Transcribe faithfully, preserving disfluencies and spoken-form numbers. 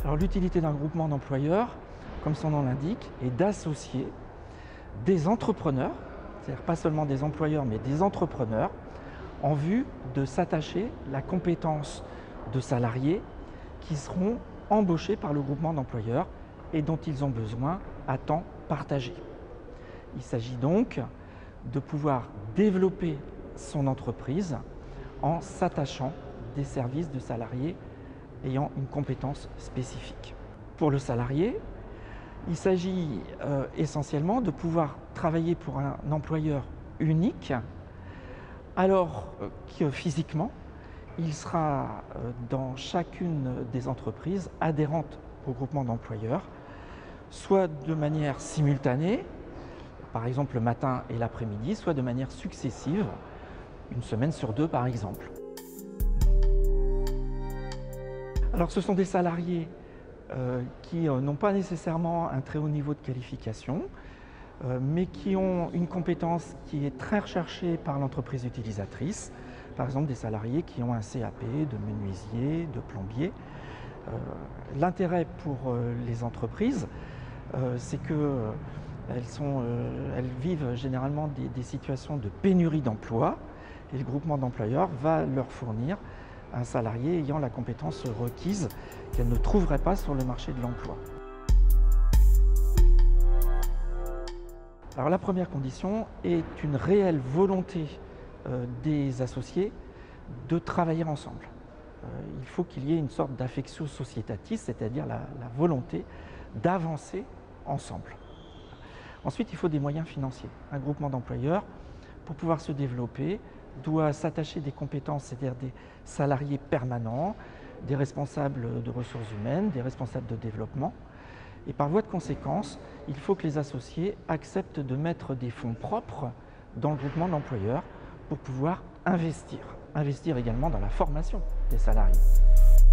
Alors l'utilité d'un groupement d'employeurs, comme son nom l'indique, est d'associer des entrepreneurs, c'est-à-dire pas seulement des employeurs, mais des entrepreneurs, en vue de s'attacher la compétence de salariés qui seront embauchés par le groupement d'employeurs et dont ils ont besoin à temps partagé. Il s'agit donc de pouvoir développer son entreprise en s'attachant des services de salariés ayant une compétence spécifique. Pour le salarié, il s'agit euh, essentiellement de pouvoir travailler pour un employeur unique, alors euh, que physiquement, il sera euh, dans chacune des entreprises adhérentes au groupement d'employeurs, soit de manière simultanée, par exemple le matin et l'après-midi, soit de manière successive, une semaine sur deux par exemple. Alors ce sont des salariés euh, qui euh, n'ont pas nécessairement un très haut niveau de qualification, euh, mais qui ont une compétence qui est très recherchée par l'entreprise utilisatrice. Par exemple des salariés qui ont un C A P de menuisier, de plombier. Euh, L'intérêt pour euh, les entreprises, euh, c'est que euh, elles, sont, euh, elles vivent généralement des, des situations de pénurie d'emploi et le groupement d'employeurs va leur fournir un salarié ayant la compétence requise qu'elle ne trouverait pas sur le marché de l'emploi. Alors la première condition est une réelle volonté euh, des associés de travailler ensemble. Euh, il faut qu'il y ait une sorte d'affectio societatis, c'est-à-dire la, la volonté d'avancer ensemble. Ensuite, il faut des moyens financiers. Un groupement d'employeurs, pour pouvoir se développer, doit s'attacher des compétences, c'est-à-dire des salariés permanents, des responsables de ressources humaines, des responsables de développement. Et par voie de conséquence, il faut que les associés acceptent de mettre des fonds propres dans le groupement d'employeurs pour pouvoir investir. Investir également dans la formation des salariés.